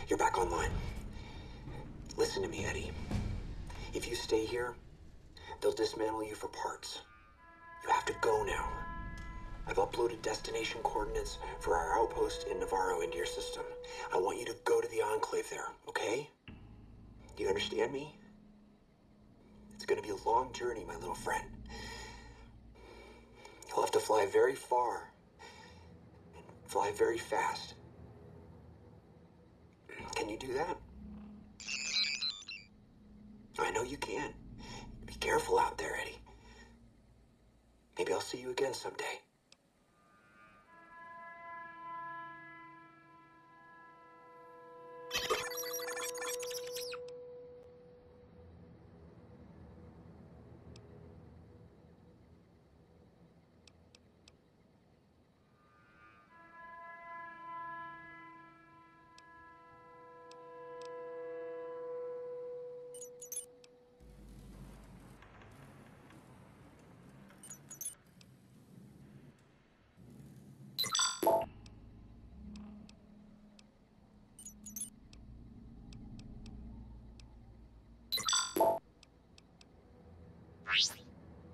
You're back online. Listen to me, Eddie. If you stay here, they'll dismantle you for parts. You have to go now. I've uploaded destination coordinates for our outpost in Navarro into your system. I want you to go to the Enclave there, okay? Do you understand me? It's gonna be a long journey, my little friend. You'll have to fly very far and fly very fast. Can you do that? I know you can. Be careful out there, Eddie. Maybe I'll see you again someday.